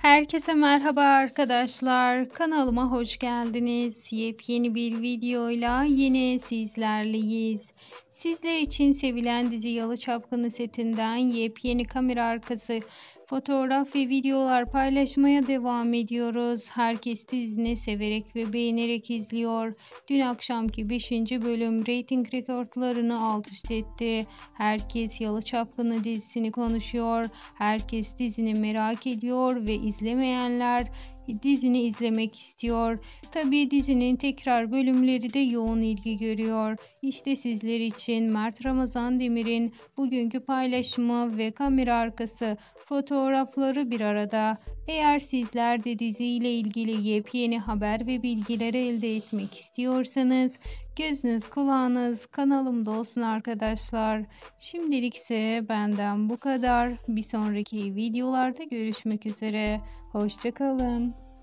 Herkese merhaba arkadaşlar. Kanalıma hoş geldiniz. Yepyeni bir videoyla yine sizlerleyiz. Sizler için sevilen dizi Yalı Çapkını setinden yepyeni kamera arkası fotoğraf ve videolar paylaşmaya devam ediyoruz. Herkes dizini severek ve beğenerek izliyor. Dün akşamki 5. bölüm reyting rekorlarını alt üst etti. Herkes Yalı Çapkını dizisini konuşuyor. Herkes dizini merak ediyor ve izlemeyenler dizini izlemek istiyor. Tabii dizinin tekrar bölümleri de yoğun ilgi görüyor. İşte sizler için Mert Ramazan Demir'in bugünkü paylaşımı ve kamera arkası fotoğrafları bir arada. Eğer sizler de diziyle ilgili yepyeni haber ve bilgiler elde etmek istiyorsanız gözünüz kulağınız kanalımda olsun arkadaşlar. Şimdilik ise benden bu kadar. Bir sonraki videolarda görüşmek üzere. Hoşça kalın.